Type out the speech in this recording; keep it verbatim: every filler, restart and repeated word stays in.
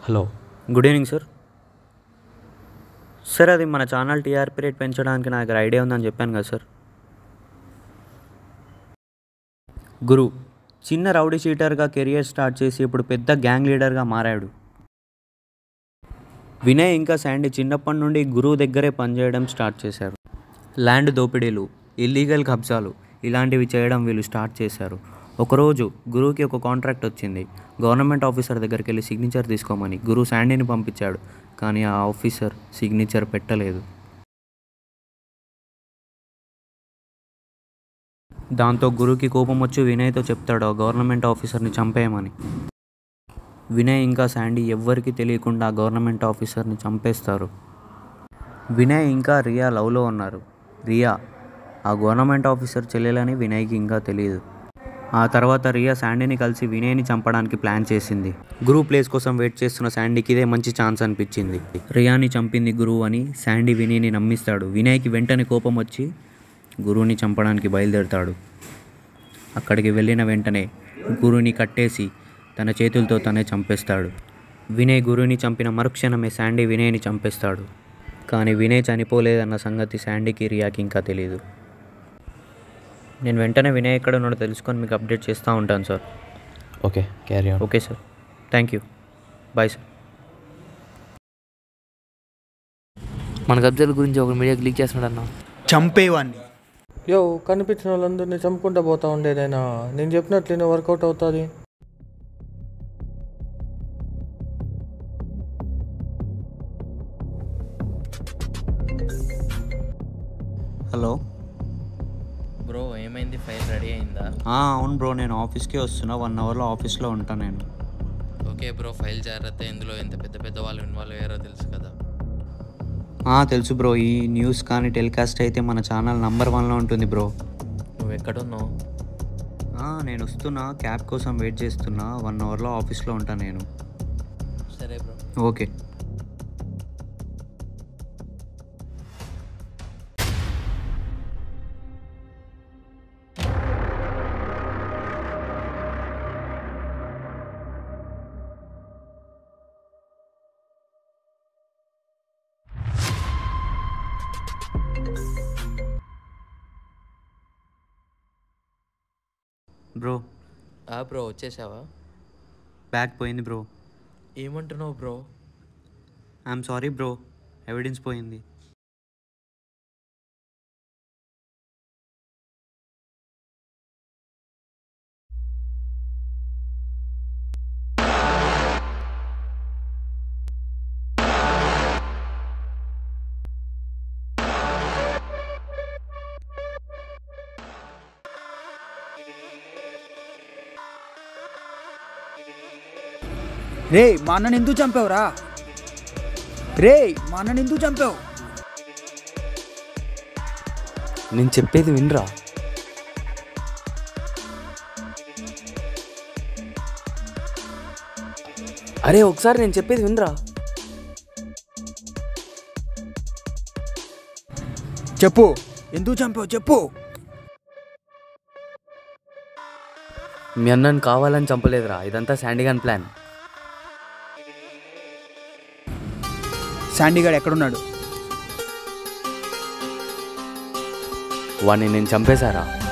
Hello, good evening sir. Sir అది మన channel TRP rate పెంచడానికి నా దగ్గర ఐడియా ఉందని చెప్పాను కదా సార్. గురు చిన్న రౌడీ షీటర్గా కెరియర్ స్టార్ట్ చేసి ఇప్పుడు పెద్ద గ్యాంగ్ లీడర్గా మారాడు. వినయ్ ఇంకా శాండీ చిన్నప్పటి నుండి గురువు దగ్గరే పనిచేయడం స్టార్ట్ చేశారు. ల్యాండ్ దోపిడీలు, ఇల్లీగల్ కబ్జాలు ఇలాంటివి చేయడం వీళ్ళు స్టార్ట్ చేశారు. ఒకరోజు గురువుకి ఒక కాంట్రాక్ట్ వచ్చింది. గవర్నమెంట్ ఆఫీసర్ దగ్గరికి వెళ్ళి సిగ్నేచర్ తీసుకోమని గురువు శాండీని పంపించాడు. కానీ ఆ ఆఫీసర్ సిగ్నేచర్ పెట్టలేదు. దాంతో గురువుకి కోపం వచ్చి వినయ్తో చెప్తాడు గవర్నమెంట్ ఆఫీసర్ని చంపేయమని. వినయ్ ఇంకా శాండీ ఎవ్వరికీ తెలియకుండా గవర్నమెంట్ ఆఫీసర్ని చంపేస్తారు. వినయ్ ఇంకా రియా లవ్లో ఉన్నారు. రియా ఆ గవర్నమెంట్ ఆఫీసర్ చెల్లెలని వినయ్కి ఇంకా తెలియదు. ఆ తర్వాత రియా శాండీని కలిసి వినయ్ని చంపడానికి ప్లాన్ చేసింది. గురువు ప్లేస్ కోసం వెయిట్ చేస్తున్న శాండీకి ఇదే మంచి ఛాన్స్ అనిపించింది. రియాని చంపింది గురువు అని శాండీ వినయ్ని నమ్మిస్తాడు. వినయ్కి వెంటనే కోపం వచ్చి గురువుని చంపడానికి బయలుదేరుతాడు. అక్కడికి వెళ్ళిన వెంటనే గురువుని కట్టేసి తన చేతులతో తనే చంపేస్తాడు. వినయ్ గురువుని చంపిన మరుక్షణమే శాండీ వినయ్ని చంపేస్తాడు. కానీ వినయ్ చనిపోలేదన్న సంగతి శాండీకి రియాకి ఇంకా తెలియదు. నేను వెంటనే వినయ్ ఎక్కడ ఉన్నాడో తెలుసుకొని మీకు అప్డేట్ చేస్తూ ఉంటాను sir. Okay, carry on. Okay sir, thank you, bye sir. మన కబ్జాల గురించి ఒక మీడియా క్లిక్ చేస్తున్నాడు అన్న. చంపేవాడిని. యో కనిపించిన వాళ్ళందరినీ చంపుకుంటూ పోతా ఉండేదైనా నేను చెప్పినట్లనే వర్కౌట్ అవుతుంది. హలో బ్రో, ఏమైంది? ఫైల్ రెడీ అయిందా? అవును బ్రో, నేను ఆఫీస్కి వస్తున్నా. వన్ అవర్లో ఆఫీస్లో ఉంటాను నేను. ఓకే బ్రో, ఫైల్ జాగ్రత్త. ఇందులో ఎంత పెద్ద పెద్ద వాళ్ళు ఇన్వాల్వ్ అయ్యారో తెలుసు కదా. తెలుసు బ్రో, ఈ న్యూస్ కానీ టెలికాస్ట్ అయితే మన ఛానల్ నంబర్ వన్లో ఉంటుంది బ్రో. నువ్వు ఎక్కడున్నావు? నేను వస్తున్నా, క్యాబ్ కోసం వెయిట్ చేస్తున్నా. వన్ అవర్లో ఆఫీస్లో ఉంటాను నేను. సరే బ్రో. ఓకే. బ్రో ఆ బ్రో, వచ్చేసావా? బ్యాగ్ పోయింది బ్రో. ఏమంటున్నావు bro? I'm sorry bro, evidence పోయింది. రే మా అన్నని ఎందుకు చంపావురా? రే మా అన్నని ఎందుకు చంపావు? నేను చెప్పేది వినరా? అరే ఒకసారి నేను చెప్పేది వినరా? చెప్పు, ఎందుకు చంపావు చెప్పు. మీ అన్నని కావాలని చంపలేదురా, ఇదంతా శాండీ గాని ప్లాన్. శాండీ గాడు ఎక్కడున్నాడు? వాడిని నేను చంపేశారా?